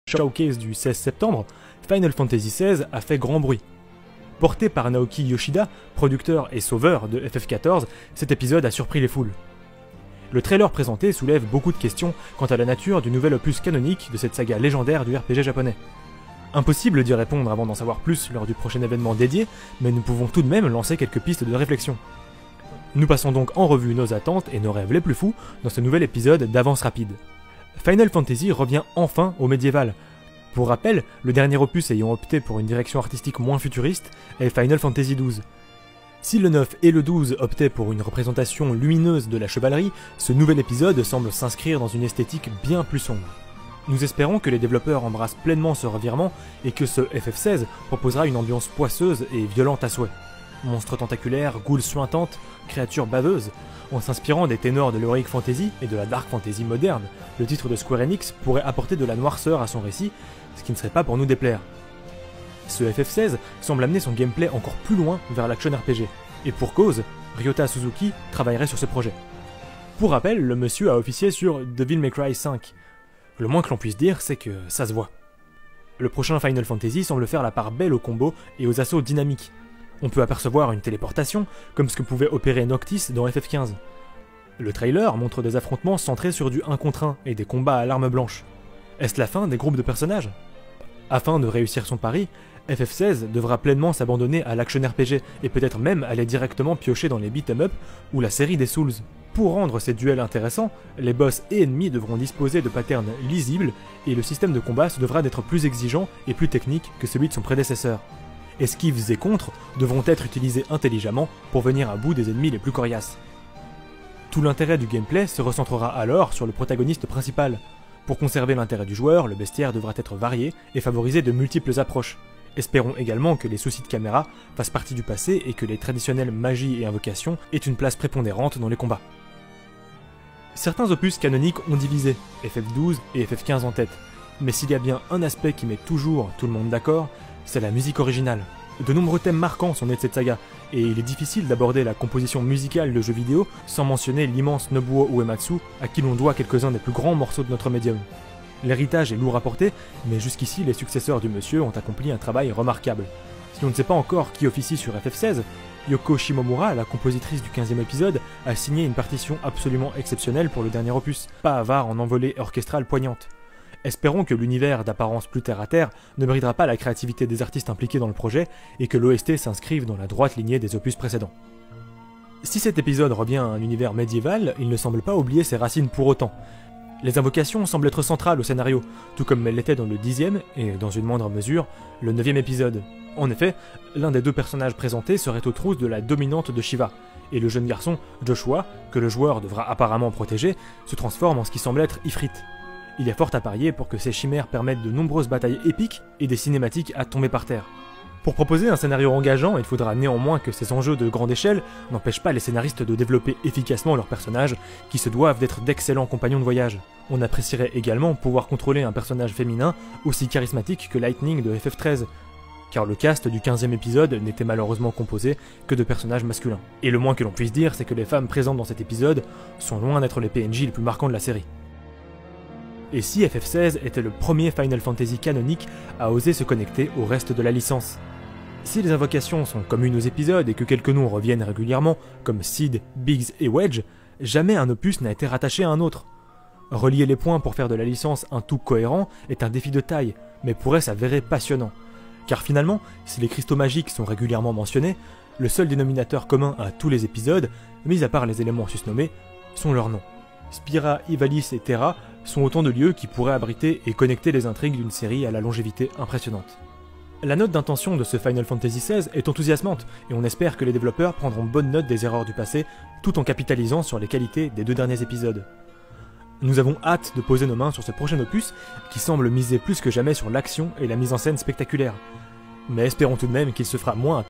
Showcase du 16 septembre, Final Fantasy XVI a fait grand bruit. Porté par Naoki Yoshida, producteur et sauveur de FF14, cet épisode a surpris les foules. Le trailer présenté soulève beaucoup de questions quant à la nature du nouvel opus canonique de cette saga légendaire du RPG japonais. Impossible d'y répondre avant d'en savoir plus lors du prochain événement dédié, mais nous pouvons tout de même lancer quelques pistes de réflexion. Nous passons donc en revue nos attentes et nos rêves les plus fous dans ce nouvel épisode d'avance rapide. Final Fantasy revient enfin au médiéval. Pour rappel, le dernier opus ayant opté pour une direction artistique moins futuriste est Final Fantasy XII. Si le 9 et le 12 optaient pour une représentation lumineuse de la chevalerie, ce nouvel épisode semble s'inscrire dans une esthétique bien plus sombre. Nous espérons que les développeurs embrassent pleinement ce revirement et que ce FF16 proposera une ambiance poisseuse et violente à souhait. Monstres tentaculaires, ghouls suintantes, créatures baveuses. En s'inspirant des ténors de l'Heroic Fantasy et de la Dark Fantasy moderne, le titre de Square Enix pourrait apporter de la noirceur à son récit, ce qui ne serait pas pour nous déplaire. Ce FF16 semble amener son gameplay encore plus loin vers l'action RPG, et pour cause, Ryota Suzuki travaillerait sur ce projet. Pour rappel, le monsieur a officié sur Devil May Cry 5. Le moins que l'on puisse dire, c'est que ça se voit. Le prochain Final Fantasy semble faire la part belle aux combos et aux assauts dynamiques. On peut apercevoir une téléportation, comme ce que pouvait opérer Noctis dans FF15. Le trailer montre des affrontements centrés sur du 1 contre 1 et des combats à l'arme blanche. Est-ce la fin des groupes de personnages ? Afin de réussir son pari, FF16 devra pleinement s'abandonner à l'action RPG et peut-être même aller directement piocher dans les beat'em up ou la série des Souls. Pour rendre ces duels intéressants, les boss et ennemis devront disposer de patterns lisibles et le système de combat se devra d'être plus exigeant et plus technique que celui de son prédécesseur. Esquives et contres devront être utilisés intelligemment pour venir à bout des ennemis les plus coriaces. Tout l'intérêt du gameplay se recentrera alors sur le protagoniste principal. Pour conserver l'intérêt du joueur, le bestiaire devra être varié et favoriser de multiples approches. Espérons également que les soucis de caméra fassent partie du passé et que les traditionnelles magies et invocations aient une place prépondérante dans les combats. Certains opus canoniques ont divisé, FF12 et FF15 en tête, mais s'il y a bien un aspect qui met toujours tout le monde d'accord, c'est la musique originale. De nombreux thèmes marquants sont nés de cette saga, et il est difficile d'aborder la composition musicale de jeux vidéo sans mentionner l'immense Nobuo Uematsu, à qui l'on doit quelques-uns des plus grands morceaux de notre médium. L'héritage est lourd à porter, mais jusqu'ici les successeurs du monsieur ont accompli un travail remarquable. Si on ne sait pas encore qui officie sur FF16, Yoko Shimomura, la compositrice du 15e épisode, a signé une partition absolument exceptionnelle pour le dernier opus, pas avare en envolées orchestrales poignantes. Espérons que l'univers d'apparence plus terre-à-terre ne bridera pas la créativité des artistes impliqués dans le projet et que l'OST s'inscrive dans la droite lignée des opus précédents. Si cet épisode revient à un univers médiéval, il ne semble pas oublier ses racines pour autant. Les invocations semblent être centrales au scénario, tout comme elles l'étaient dans le 10e et, dans une moindre mesure, le 9e épisode. En effet, l'un des deux personnages présentés serait aux trousses de la dominante de Shiva, et le jeune garçon, Joshua, que le joueur devra apparemment protéger, se transforme en ce qui semble être Ifrit. Il y a fort à parier pour que ces chimères permettent de nombreuses batailles épiques et des cinématiques à tomber par terre. Pour proposer un scénario engageant, il faudra néanmoins que ces enjeux de grande échelle n'empêchent pas les scénaristes de développer efficacement leurs personnages, qui se doivent d'être d'excellents compagnons de voyage. On apprécierait également pouvoir contrôler un personnage féminin aussi charismatique que Lightning de FF13, car le cast du 15e épisode n'était malheureusement composé que de personnages masculins. Et le moins que l'on puisse dire, c'est que les femmes présentes dans cet épisode sont loin d'être les PNJ les plus marquants de la série. Et si FF16 était le premier Final Fantasy canonique à oser se connecter au reste de la licence? Si les invocations sont communes aux épisodes et que quelques noms reviennent régulièrement, comme Sid, Biggs et Wedge, jamais un opus n'a été rattaché à un autre. Relier les points pour faire de la licence un tout cohérent est un défi de taille, mais pourrait s'avérer passionnant. Car finalement, si les cristaux magiques sont régulièrement mentionnés, le seul dénominateur commun à tous les épisodes, mis à part les éléments susnommés, sont leurs noms. Spira, Ivalice et Terra sont autant de lieux qui pourraient abriter et connecter les intrigues d'une série à la longévité impressionnante. La note d'intention de ce Final Fantasy XVI est enthousiasmante, et on espère que les développeurs prendront bonne note des erreurs du passé, tout en capitalisant sur les qualités des deux derniers épisodes. Nous avons hâte de poser nos mains sur ce prochain opus, qui semble miser plus que jamais sur l'action et la mise en scène spectaculaire. Mais espérons tout de même qu'il se fera moins